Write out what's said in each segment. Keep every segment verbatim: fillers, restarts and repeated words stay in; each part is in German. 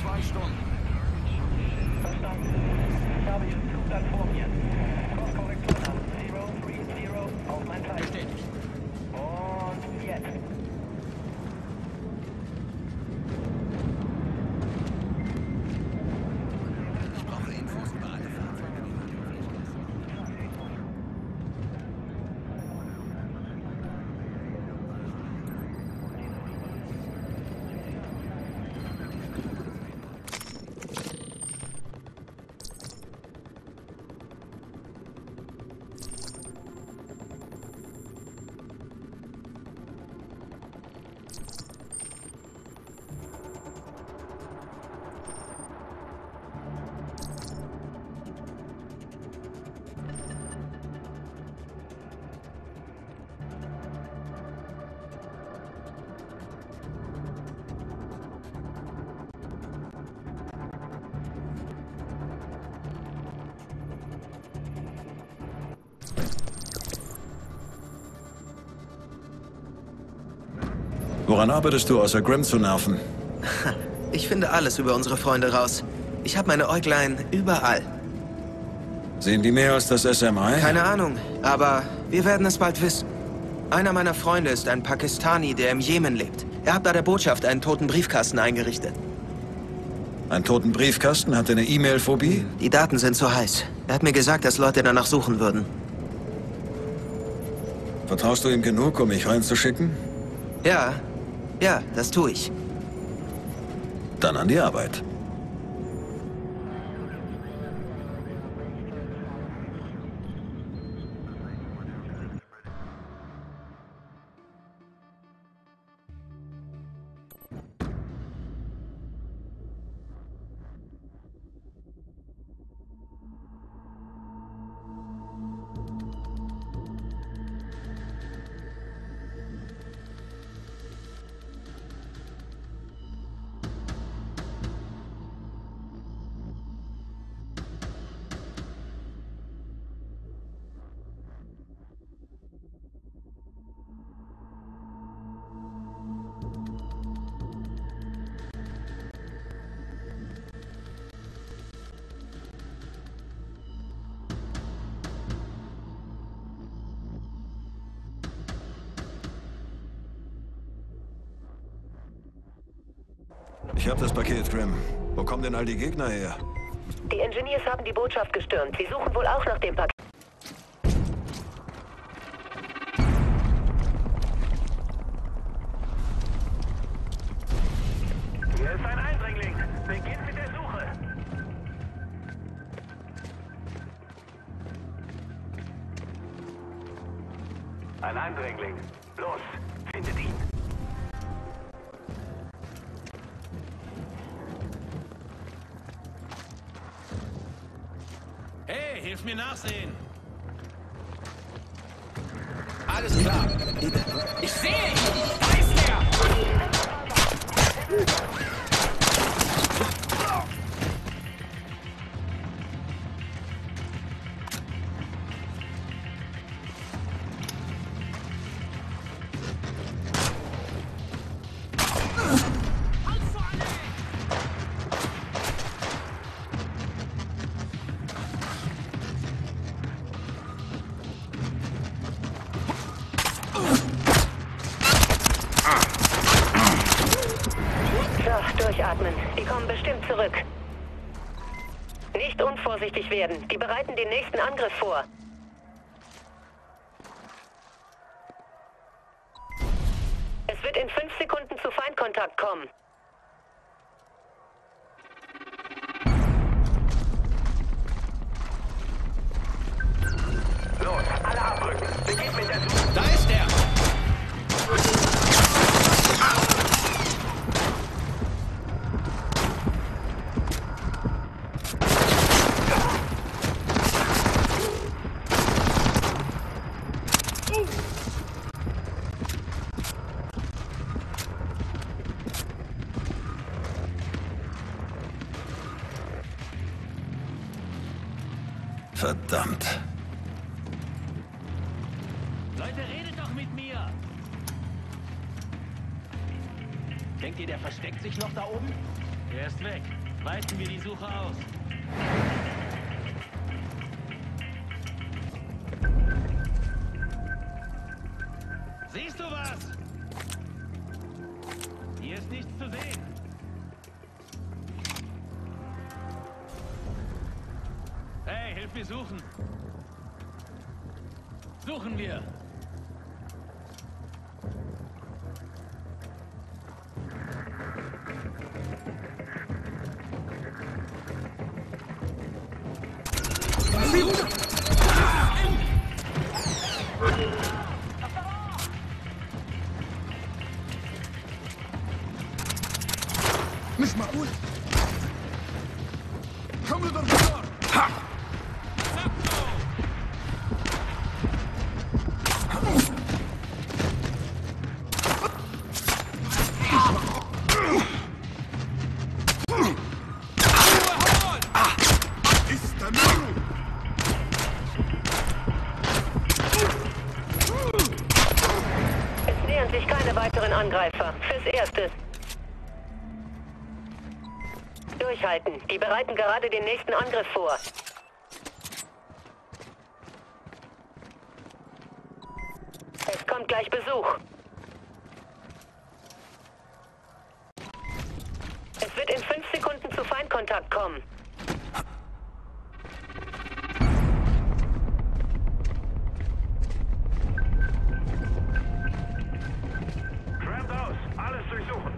zwei Stunden. Verstanden. Ich habe Ihren Flug dann vor mir. Kurskorrektur nach Zero Three Zero auf mein Teil. Bestätigt. Und jetzt. Ich brauche Infos über alle Fahrzeuge, die heute auf der Straße sind. Woran arbeitest du, außer Grim zu nerven? Ich finde alles über unsere Freunde raus. Ich habe meine Äuglein überall. Sehen die mehr als das S M I? Keine Ahnung, aber wir werden es bald wissen. Einer meiner Freunde ist ein Pakistani, der im Jemen lebt. Er hat bei der Botschaft einen toten Briefkasten eingerichtet. Einen toten Briefkasten? Hat er eine E-Mail-Phobie? Die Daten sind zu heiß. Er hat mir gesagt, dass Leute danach suchen würden. Vertraust du ihm genug, um mich reinzuschicken? Ja, ja, das tue ich. Dann an die Arbeit. Ich hab das Paket, Grim. Wo kommen denn all die Gegner her? Die Engineers haben die Botschaft gestürmt. Sie suchen wohl auch nach dem Paket. Hier ist ein Eindringling. Beginnt mit der Suche. Ein Eindringling. Los, findet ihn. Hey, hilf mir nachsehen. Alles klar. Ich sehe ihn. Da ist er. Durchatmen. Die kommen bestimmt zurück. Nicht unvorsichtig werden. Die bereiten den nächsten Angriff vor. Es wird in fünf Sekunden zu Feindkontakt kommen. Los, alle abrücken. Beginnt mit der Suche. Da ist er. Verdammt. Leute, redet doch mit mir. Denkt ihr, der versteckt sich noch da oben? Er ist weg. Weiten wir die Suche aus. Siehst du was? Hier ist nichts zu sehen. Hey, hilf mir suchen. Suchen wir. مش معقول. حمل ضرب النار. Es nähern sich keine weiteren Angreifer. Fürs Erste. Durchhalten. Die bereiten gerade den nächsten Angriff vor. Es kommt gleich Besuch. Es wird in fünf Sekunden zu Feindkontakt kommen. Tramp aus. Alles durchsuchen.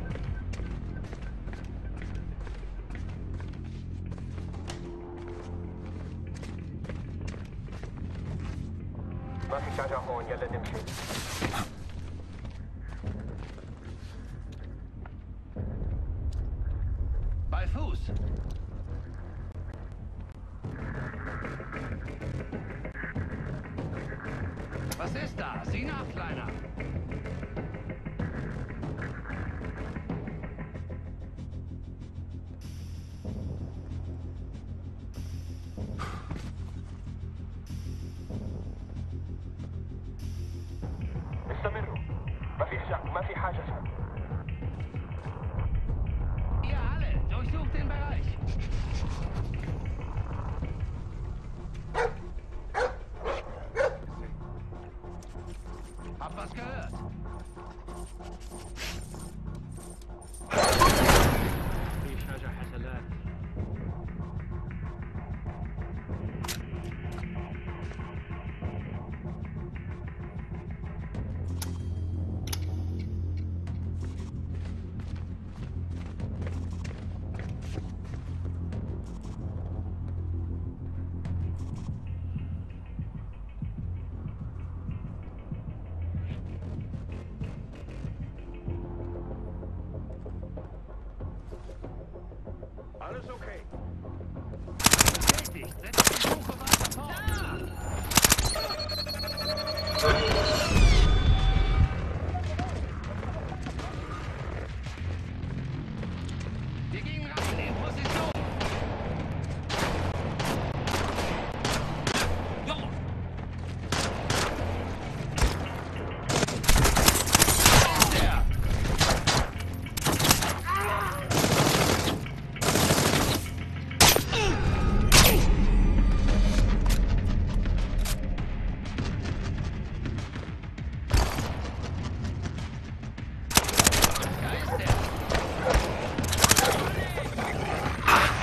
ما في شارع هون يلا نمشي. Bei Fuß. Was ist da? Sieh nach, Kleiner. استمروا. ما في شك ما في حاجة شك. Ihr alle, durchsucht den Bereich. Hab was gehört. في حاجة حصلت. Alles okay. Bestätigt. Setzt die Suche weiter fort. Wir gehen rein in Position. Junge. Der. Da ist er.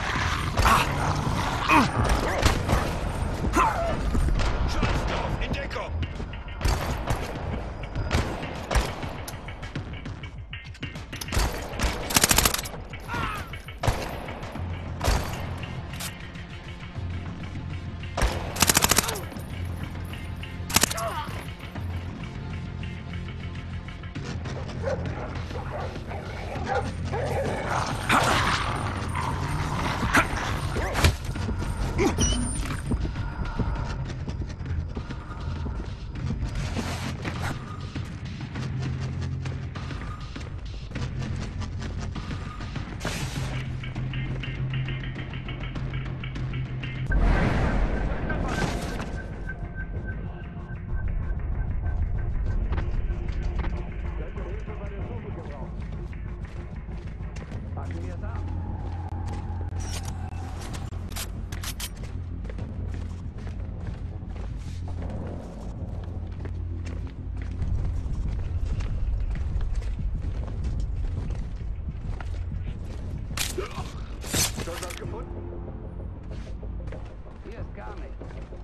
wir da. Schon was gefunden? Hier ist gar nichts.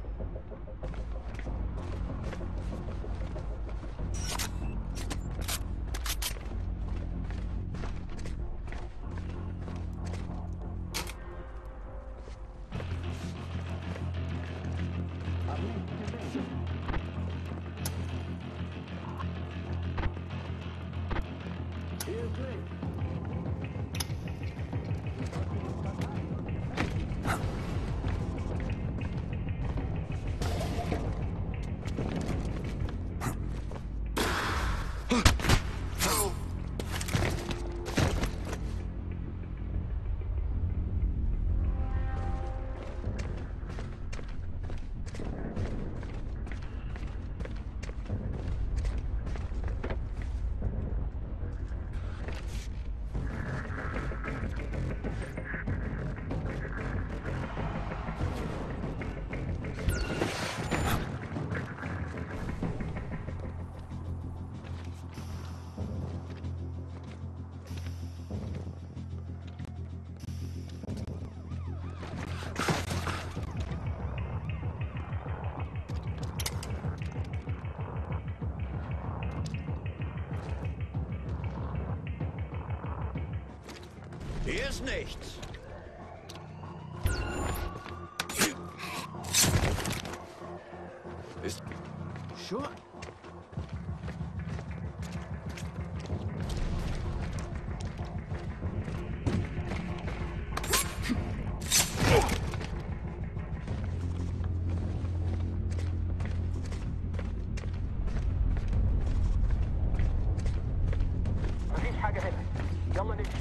Hier ist nichts. Ist schon. مفيش حاجة هنا. يلا نمشي.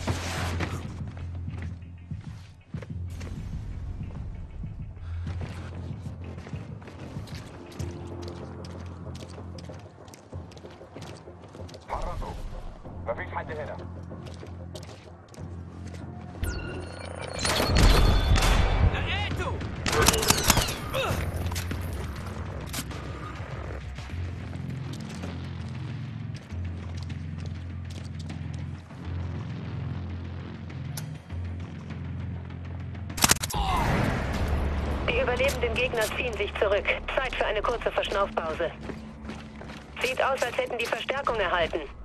حركوا. مفيش حد هنا. لقيته. Die überlebenden Gegner ziehen sich zurück. Zeit für eine kurze Verschnaufpause. Sieht aus, als hätten die Verstärkung erhalten.